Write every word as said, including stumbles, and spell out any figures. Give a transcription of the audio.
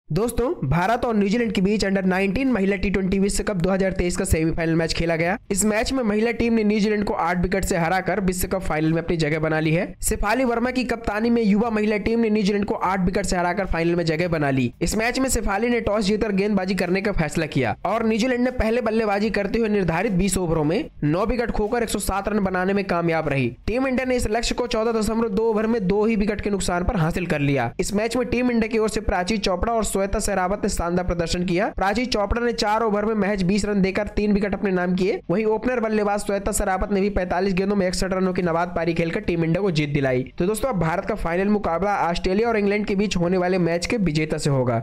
दोस्तों, भारत और न्यूजीलैंड के बीच अंडर नाइनटीन महिला टी ट्वेंटी विश्व कप दो हज़ार तेईस का सेमीफाइनल मैच खेला गया। इस मैच में महिला टीम ने न्यूजीलैंड को आठ विकेट से हराकर विश्व कप फाइनल में अपनी जगह बना ली है। शेफाली वर्मा की कप्तानी में युवा महिला टीम ने न्यूजीलैंड को आठ विकेट से हराकर फाइनल में जगह बना ली। इस मैच में शेफाली ने टॉस जीतकर गेंदबाजी करने का फैसला किया और न्यूजीलैंड ने पहले बल्लेबाजी करते हुए निर्धारित बीस ओवरों में नौ विकेट खोकर एक सौ सात रन बनाने में कामयाब रही। टीम इंडिया ने इस लक्ष्य को चौदह दशमलव दो ओवर में दो ही विकेट के नुकसान पर हासिल कर लिया। इस मैच में टीम इंडिया की ओर से प्राची चोपड़ा और श्वेता सहरावत ने शानदार प्रदर्शन किया। प्राची चोपड़ा ने चार ओवर में महज बीस रन देकर तीन विकेट अपने नाम किए। वहीं ओपनर बल्लेबाज श्वेता सहरावत ने भी पैंतालीस गेंदों में इकसठ रनों की नवाद पारी खेलकर टीम इंडिया को जीत दिलाई। तो दोस्तों, अब भारत का फाइनल मुकाबला ऑस्ट्रेलिया और इंग्लैंड के बीच होने वाले मैच के विजेता से होगा।